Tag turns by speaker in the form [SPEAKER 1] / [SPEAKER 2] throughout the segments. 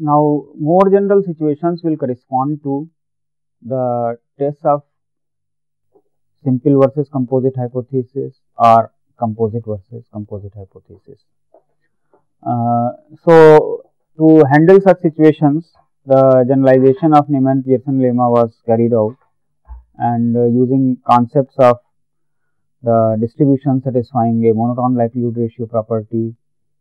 [SPEAKER 1] Now, more general situations will correspond to the test of simple versus composite hypothesis or composite versus composite hypothesis. So, to handle such situations, the generalization of Neyman-Pearson lemma was carried out, and using concepts of the distribution satisfying a monotone likelihood ratio property,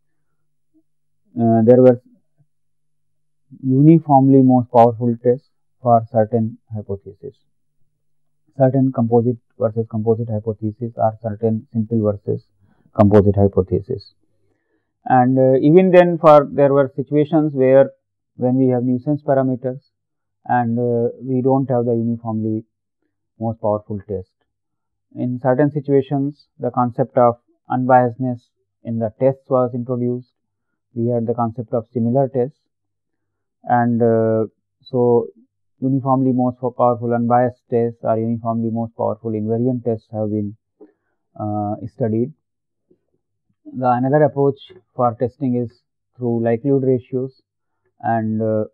[SPEAKER 1] there were uniformly most powerful tests for certain hypotheses, certain composite versus composite hypothesis or certain simple versus composite hypothesis. And even then, there were situations where when we have nuisance parameters and we don't have the uniformly most powerful test. In certain situations, the concept of unbiasedness in the tests was introduced. We had the concept of similar tests, and so uniformly most powerful unbiased tests or uniformly most powerful invariant tests have been studied. The another approach for testing is through likelihood ratios, and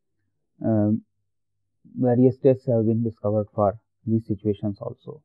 [SPEAKER 1] various tests have been discovered for these situations also.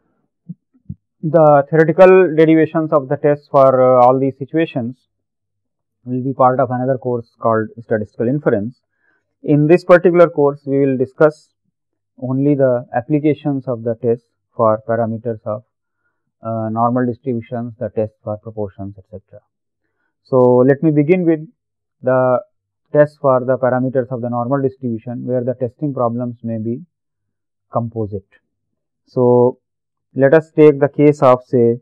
[SPEAKER 1] The theoretical derivations of the tests for all these situations will be part of another course called statistical inference. In this particular course, we will discuss only the applications of the test for parameters of normal distributions, the test for proportions, etc. So, let me begin with the test for the parameters of the normal distribution, where the testing problems may be composite. So, let us take the case of, say,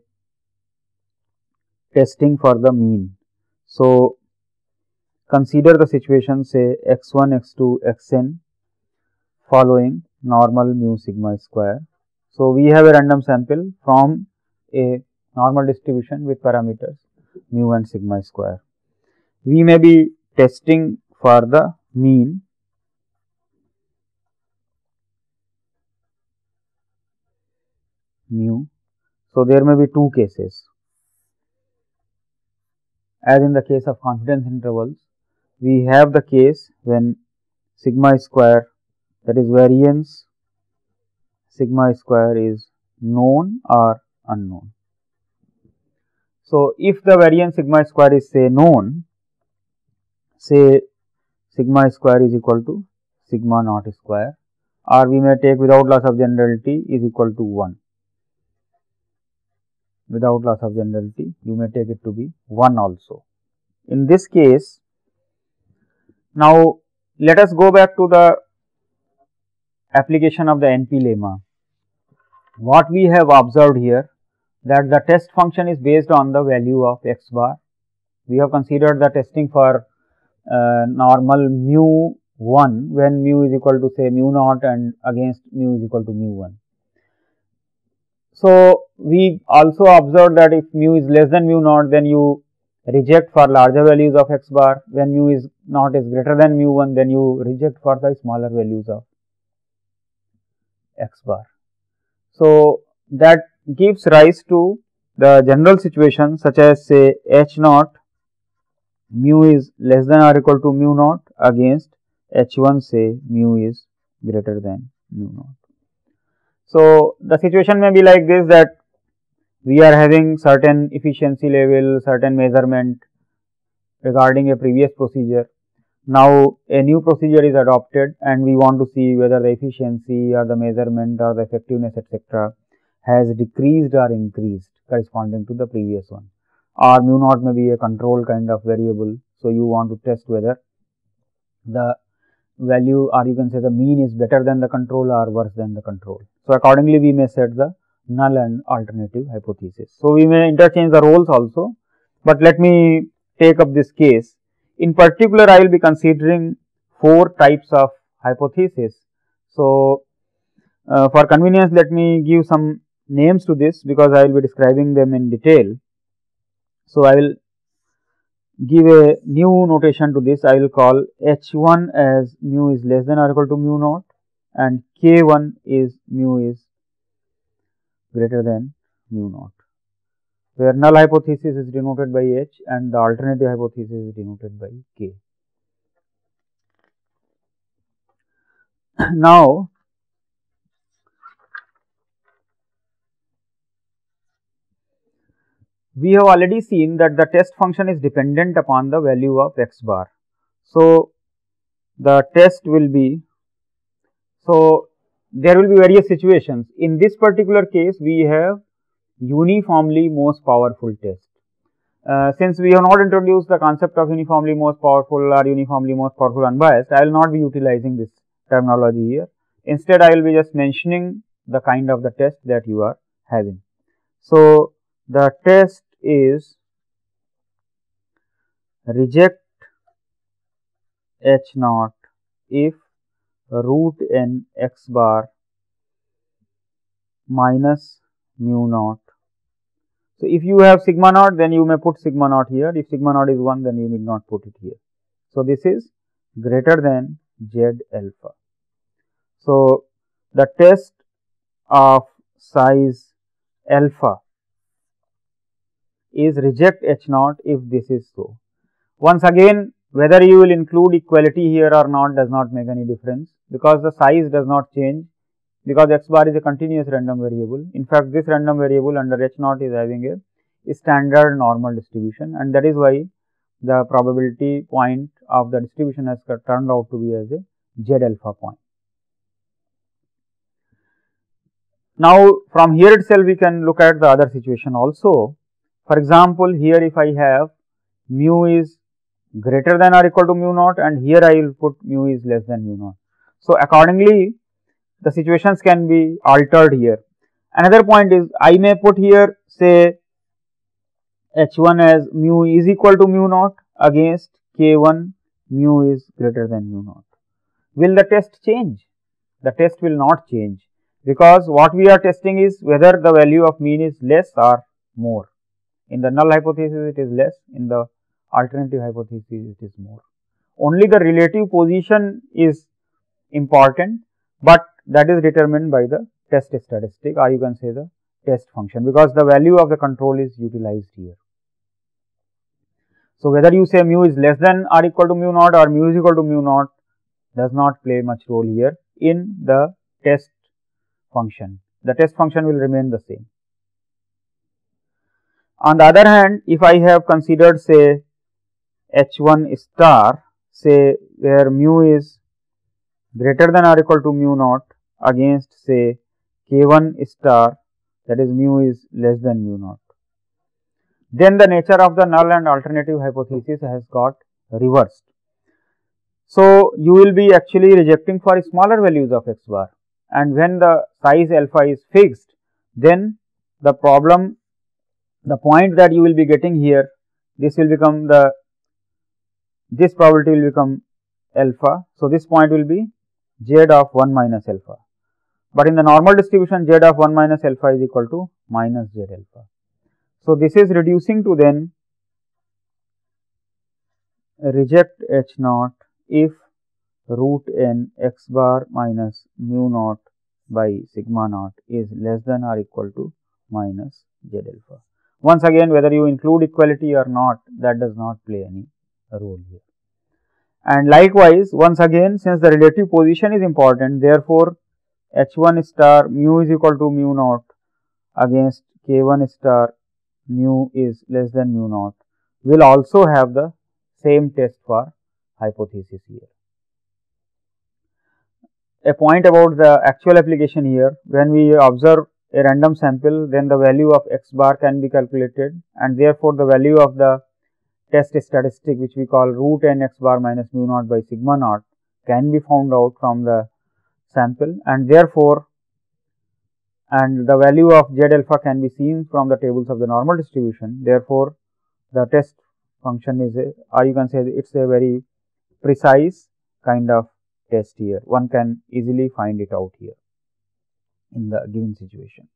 [SPEAKER 1] testing for the mean. So, consider the situation, say, x1, x2, xn following normal mu sigma square. So, we have a random sample from a normal distribution with parameters mu and sigma square. We may be testing for the mean mu. So, there may be two cases. As in the case of confidence intervals, we have the case when sigma square, that is variance sigma square, is known or unknown. So, if the variance sigma square is, say, known, say sigma square is equal to sigma naught square, or we may take without loss of generality is equal to 1. Without loss of generality, you may take it to be 1 also. In this case, now let us go back to the application of the NP lemma. What we have observed here, that the test function is based on the value of x bar. We have considered the testing for normal mu 1 when mu is equal to, say, mu naught and against mu is equal to mu 1. So, we also observed that if mu is less than mu naught, then you reject for larger values of x bar. When mu is naught is greater than mu 1, then you reject for the smaller values of x bar. So, that gives rise to the general situation such as, say, h naught mu is less than or equal to mu naught against h1, say mu is greater than mu naught. So, the situation may be like this, that we are having certain efficiency level, certain measurement regarding a previous procedure. Now, a new procedure is adopted and we want to see whether the efficiency or the measurement or the effectiveness, etc., has decreased or increased corresponding to the previous one, or mu naught may be a control kind of variable. So, you want to test whether the value, or you can say the mean, is better than the control or worse than the control. So, accordingly we may set the null and alternative hypothesis. So, we may interchange the roles also, but let me take up this case. In particular, I will be considering 4 types of hypothesis. So, for convenience, let me give some names to this, because I will be describing them in detail. So, I will give a new notation to this. I will call h1 as mu is less than or equal to mu naught, and k1 is mu is greater than mu naught, where null hypothesis is denoted by h and the alternative hypothesis is denoted by k. Now, we have already seen that the test function is dependent upon the value of x bar. So, the test will be, so there will be various situations. In this particular case, we have uniformly most powerful test. Since we have not introduced the concept of uniformly most powerful or uniformly most powerful unbiased, I will not be utilizing this terminology here. Instead, I will be just mentioning the kind of the test that you are having. So, the test is reject H naught if root n x bar minus mu naught. So, if you have sigma naught, then you may put sigma naught here. If sigma naught is 1, then you need not put it here. So, this is greater than z alpha. So, the test of size alpha is reject H naught if this is so. Once again, whether you will include equality here or not does not make any difference, because the size does not change, because x bar is a continuous random variable. In fact, this random variable under H naught is having a standard normal distribution, and that is why the probability point of the distribution has turned out to be as a z alpha point. Now, from here itself we can look at the other situation also. For example, here if I have mu is greater than or equal to mu naught, and here I will put mu is less than mu naught. So, accordingly the situations can be altered here. Another point is, I may put here say H1 as mu is equal to mu naught against K1 mu is greater than mu naught. Will the test change? The test will not change, because what we are testing is whether the value of mean is less or more. In the null hypothesis it is less, in the alternative hypothesis it is more. Only the relative position is important, but that is determined by the test statistic, or you can say the test function, because the value of the control is utilized here. So, whether you say mu is less than or equal to mu naught or mu is equal to mu naught does not play much role here in the test function. The test function will remain the same. On the other hand, if I have considered say H1 star, say where mu is greater than or equal to mu naught against say K1 star, that is mu is less than mu naught, then the nature of the null and alternative hypothesis has got reversed. So, you will be actually rejecting for smaller values of x bar, and when the size alpha is fixed, then the problem, the point that you will be getting here, this will become the, this probability will become alpha. So, this point will be z of 1 minus alpha, but in the normal distribution z of 1 minus alpha is equal to minus z alpha. So, this is reducing to then reject H naught if root n x bar minus mu naught by sigma naught is less than or equal to minus z alpha. Once again, whether you include equality or not, that does not play any role here. And likewise, once again, since the relative position is important, therefore, H1 star mu is equal to mu naught against K1 star mu is less than mu naught will also have the same test for hypothesis here. A point about the actual application here, when we observe a random sample, then the value of x bar can be calculated, and therefore, the value of the test statistic which we call root n x bar minus mu naught by sigma naught can be found out from the sample, and therefore, and the value of z alpha can be seen from the tables of the normal distribution. Therefore, the test function is a, or you can say it is a very precise kind of test here. One can easily find it out here in the given situation.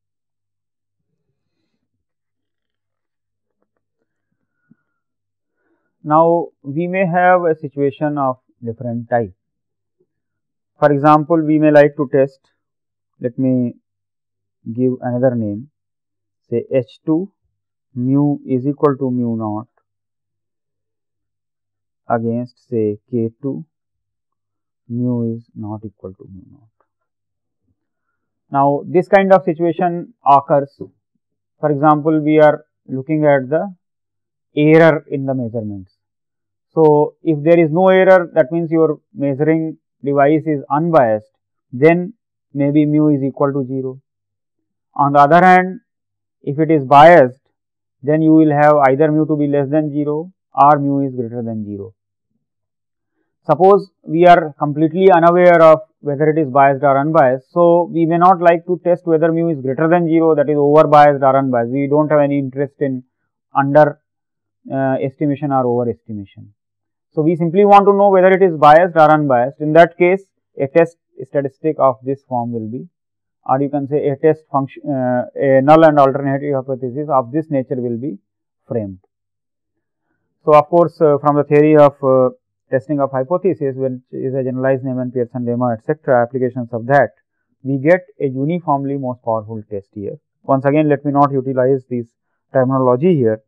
[SPEAKER 1] Now, we may have a situation of different type. For example, we may like to test, let me give another name, say H2 mu is equal to mu naught against say K2 mu is not equal to mu naught. Now, this kind of situation occurs. For example, we are looking at the error in the measurements. So, if there is no error, that means your measuring device is unbiased, then maybe mu is equal to 0. On the other hand, if it is biased, then you will have either mu to be less than 0 or mu is greater than 0. Suppose we are completely unaware of whether it is biased or unbiased. So, we may not like to test whether mu is greater than 0, that is over biased or unbiased. We do not have any interest in under estimation or over estimation. So, we simply want to know whether it is biased or unbiased. In that case, a test statistic of this form will be, or you can say a test function, a null and alternative hypothesis of this nature will be framed. So, of course, from the theory of testing of hypothesis, which is a generalized Neyman, Pearson lemma, etc., applications of that, we get a uniformly most powerful test here. Once again, let me not utilize this terminology here.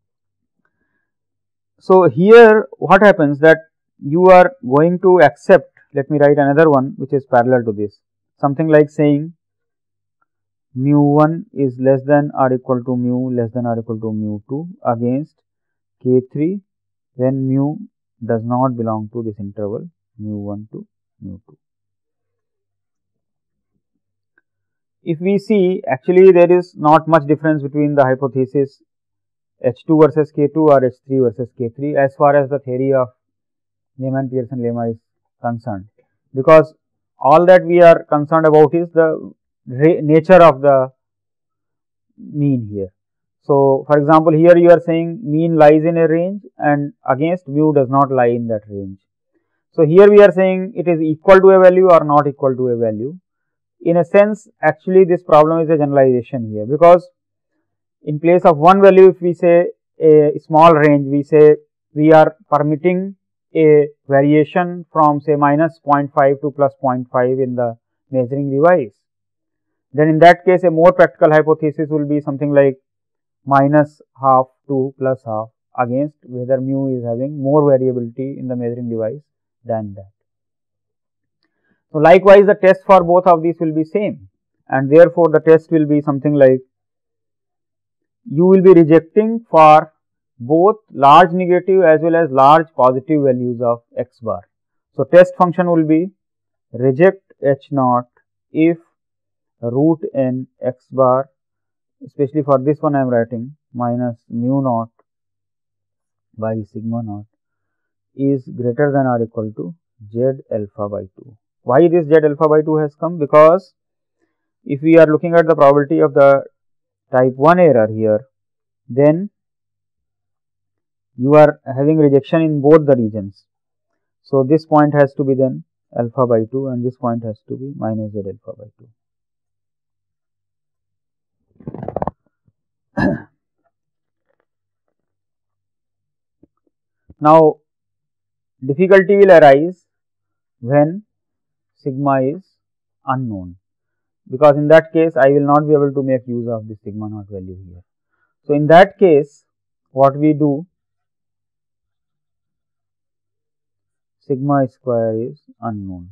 [SPEAKER 1] So, here what happens that you are going to accept, let me write another one which is parallel to this, something like saying mu 1 is less than or equal to mu less than or equal to mu 2 against k 3 when mu does not belong to this interval mu 1 to mu 2. If we see, actually there is not much difference between the hypothesis H2 versus K2 or H3 versus K3 as far as the theory of Neyman Pearson lemma is concerned, because all that we are concerned about is the nature of the mean here. So, for example, here you are saying mean lies in a range and against mu does not lie in that range. So, here we are saying it is equal to a value or not equal to a value. In a sense, actually this problem is a generalization here, because in place of one value, if we say a small range, we say we are permitting a variation from say minus 0.5 to plus 0.5 in the measuring device. Then in that case, a more practical hypothesis will be something like minus half to plus half against whether mu is having more variability in the measuring device than that. So, likewise the test for both of these will be same, and therefore, the test will be something like you will be rejecting for both large negative as well as large positive values of x bar. So, test function will be reject h naught if root n x bar, especially for this one I am writing minus mu naught by sigma naught is greater than or equal to z alpha by 2. Why this z alpha by 2 has come? Because if we are looking at the probability of the type 1 error here, then you are having rejection in both the regions. So, this point has to be then alpha by 2 and this point has to be minus z alpha by 2. Now, difficulty will arise when sigma is unknown, because in that case I will not be able to make use of this sigma naught value here. So, in that case what we do, sigma square is unknown.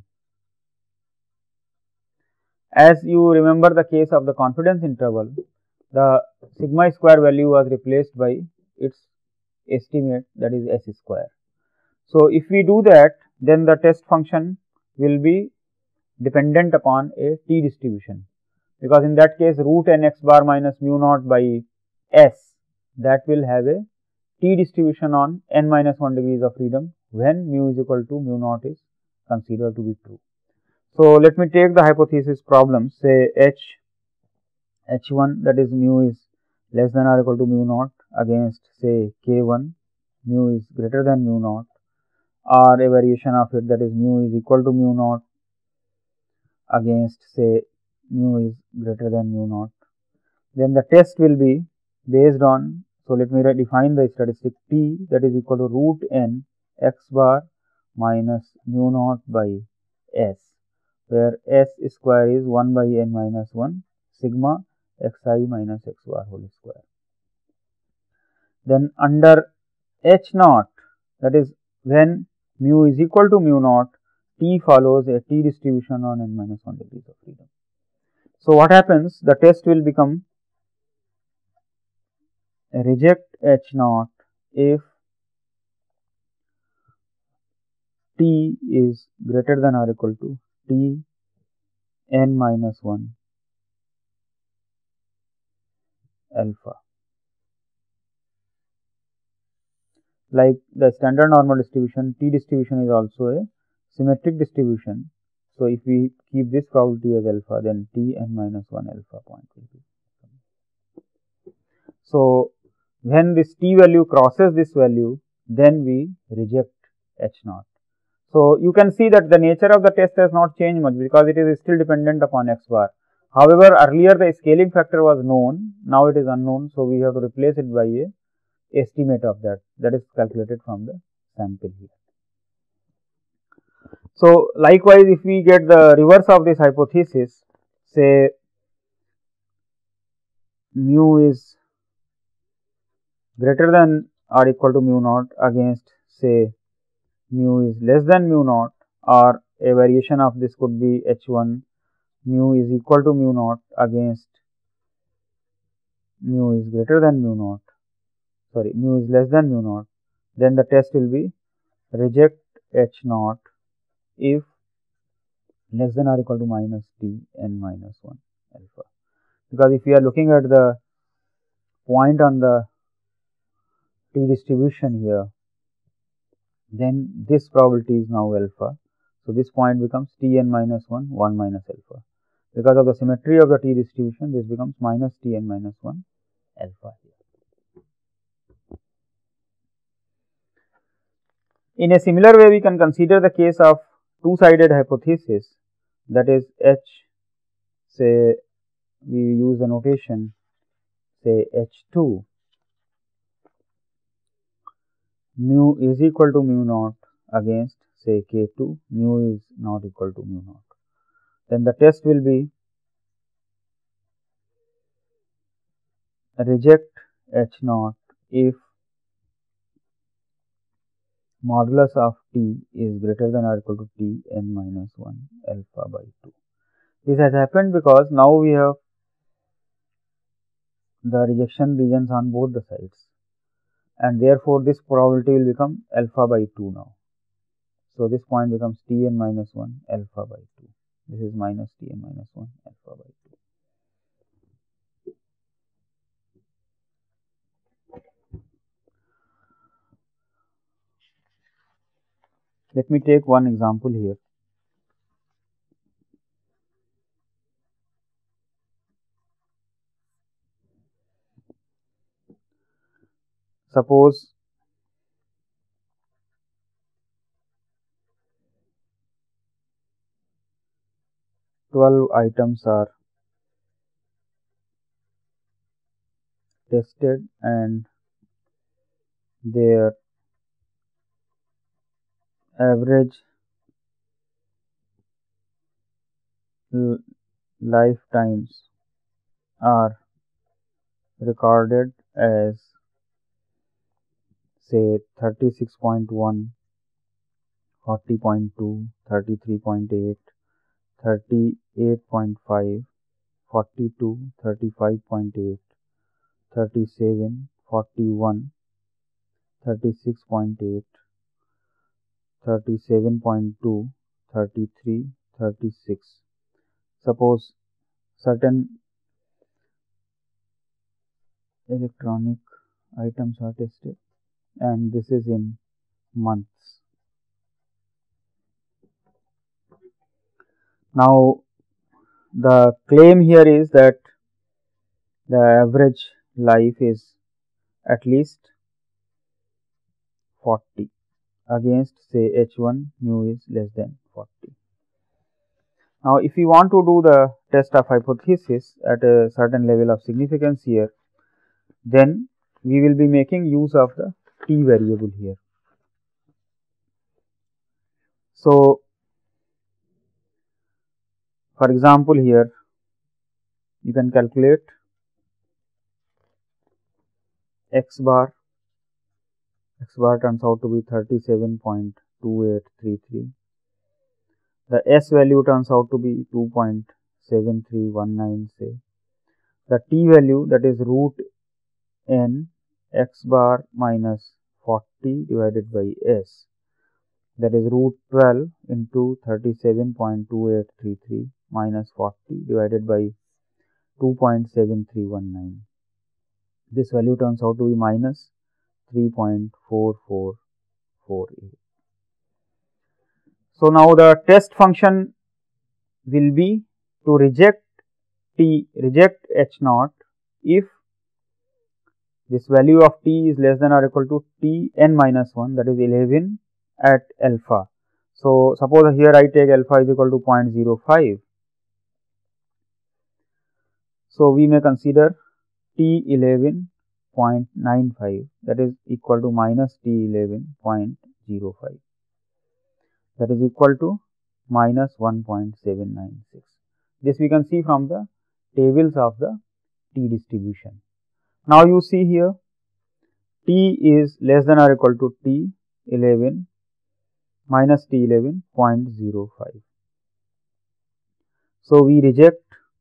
[SPEAKER 1] As you remember the case of the confidence interval, the sigma square value was replaced by its estimate, that is s square. So, if we do that, then the test function will be dependent upon a t distribution, because in that case root n x bar minus mu naught by s, that will have a t distribution on n minus 1 degrees of freedom when mu is equal to mu naught is considered to be true. So, let me take the hypothesis problem, say h1, that is mu is less than or equal to mu naught against say k1, mu is greater than mu naught, or a variation of it, that is mu is equal to mu naught against say mu is greater than mu naught. Then the test will be based on, so let me define the statistic t, that is equal to root n x bar minus mu naught by s, where s square is 1 by n minus 1 sigma xi minus x bar whole square. Then under h naught, that is when mu is equal to mu naught, T follows a T distribution on n minus 1 degrees of freedom. So, what happens? The test will become reject H naught if T is greater than or equal to T n minus 1 alpha. Like the standard normal distribution, T distribution is also a symmetric distribution. So, if we keep this probability as alpha, then T n minus 1 alpha point will be. So, when this T value crosses this value, then we reject H naught. So, you can see that the nature of the test has not changed much because it is still dependent upon x bar. However, earlier the scaling factor was known, now it is unknown. So, we have to replace it by a estimate of that is calculated from the sample here. So, likewise, if we get the reverse of this hypothesis, say mu is greater than or equal to mu naught against say mu is less than mu naught, or a variation of this could be h1 mu is equal to mu naught against mu is greater than mu naught, sorry, mu is less than mu naught, then the test will be reject h naught if less than or equal to minus t n minus 1 alpha. Because if we are looking at the point on the T distribution here, then this probability is now alpha. So, this point becomes T n minus 1 minus alpha. Because of the symmetry of the T distribution, this becomes minus T n minus 1 alpha here. In a similar way, we can consider the case of two-sided hypothesis, that is H, say we use the notation say H2 mu is equal to mu naught against say K2 mu is not equal to mu naught. Then the test will be reject H naught if modulus of T is greater than or equal to T n minus 1 alpha by 2. This has happened because now we have the rejection regions on both the sides, and therefore, this probability will become alpha by 2 now. So, this point becomes T n minus 1 alpha by 2. This is minus T n minus 1 alpha by 2. Let me take one example here. Suppose twelve items are tested and their average lifetimes are recorded as say 36.1, 40.2, 33.8, 38.5, 42, 35.8, 37, 41, 36.8, 37.2, 33, 36. Suppose certain electronic items are tested and this is in months. Now, the claim here is that the average life is at least 40 against say H1 mu is less than 40. Now, if we want to do the test of hypothesis at a certain level of significance here, then we will be making use of the T variable here. So, for example, here you can calculate x bar turns out to be 37.2833, the S value turns out to be 2.7319 say. The T value, that is root n x bar minus 40 divided by S, that is root 12 into 37.2833 minus 40 divided by 2.7319. This value turns out to be minus 3.4448. So now the test function will be to reject H naught if this value of t is less than or equal to t n minus 1, that is 11 at alpha. So suppose here I take alpha is equal to 0.05. So we may consider t 11.95, that is equal to minus t 11.05, that is equal to minus 1.796. This we can see from the tables of the t distribution. Now you see here t is less than or equal to t 11 minus t 11.05. So we reject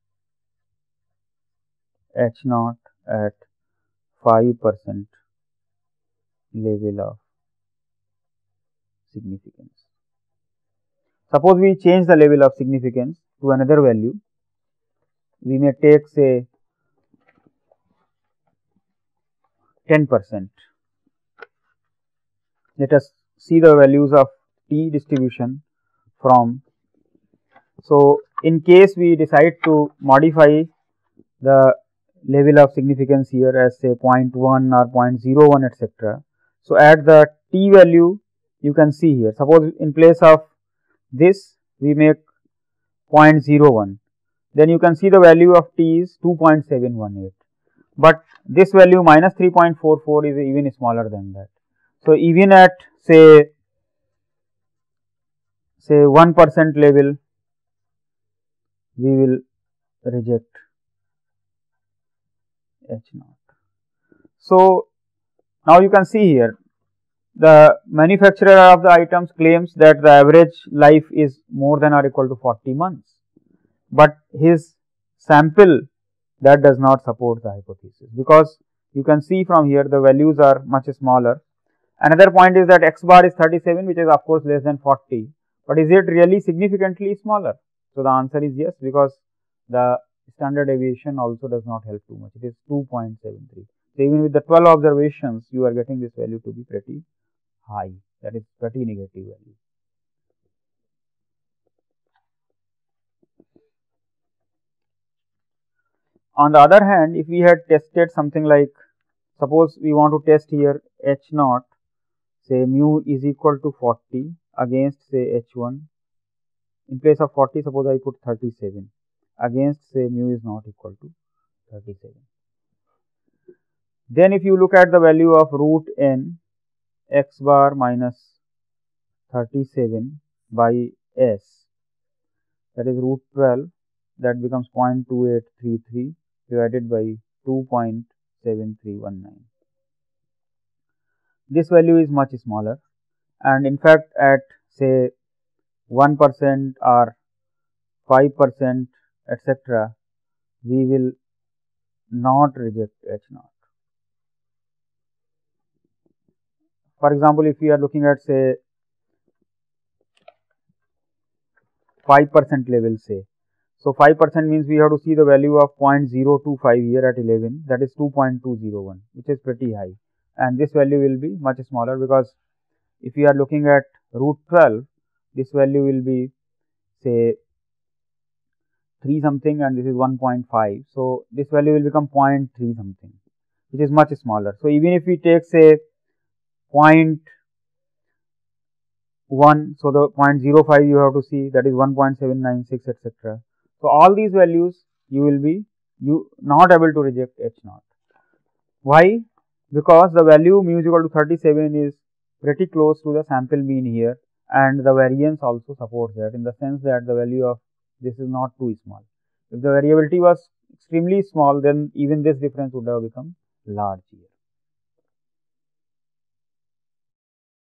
[SPEAKER 1] H naught at 5% level of significance. Suppose we change the level of significance to another value. We may take say 10%. Let us see the values of t distribution from. So in case we decide to modify the level of significance here as say 0.1 or 0.01 etc. So at the t value you can see here, suppose in place of this we make 0.01, then you can see the value of t is 2.718, but this value minus 3.44 is even smaller than that. So even at say 1% level we will reject H naught. So now you can see here the manufacturer of the items claims that the average life is more than or equal to 40 months, but his sample that does not support the hypothesis, because you can see from here the values are much smaller. Another point is that x bar is 37, which is of course less than 40, but is it really significantly smaller? So the answer is yes, because the standard deviation also does not help too much, it is 2.73. So even with the 12 observations you are getting this value to be pretty high, that is pretty negative value. On the other hand, if we had tested something like, suppose we want to test here H naught, say mu is equal to 40 against say H1, in place of 40 suppose I put 37 against say mu is not equal to 37. Then if you look at the value of root n x bar minus 37 by S, that is root 12, that becomes 0.2833 divided by 2.7319. This value is much smaller, and in fact at say 1% or 5% etc., we will not reject H naught. For example, if we are looking at say 5% level say, so 5% means we have to see the value of 0.025 here at 11, that is 2.201, which is pretty high, and this value will be much smaller, because if we are looking at root 12, this value will be say 3 something and this is 1.5. So this value will become 0.3 something, which is much smaller. So even if we take say 0.1, so the 0.05 you have to see, that is 1.796 etc. So all these values you will be not able to reject H naught. Why? Because the value mu is equal to 37 is pretty close to the sample mean here, and the variance also supports that, in the sense that the value of this is not too small. If the variability was extremely small, then even this difference would have become large here.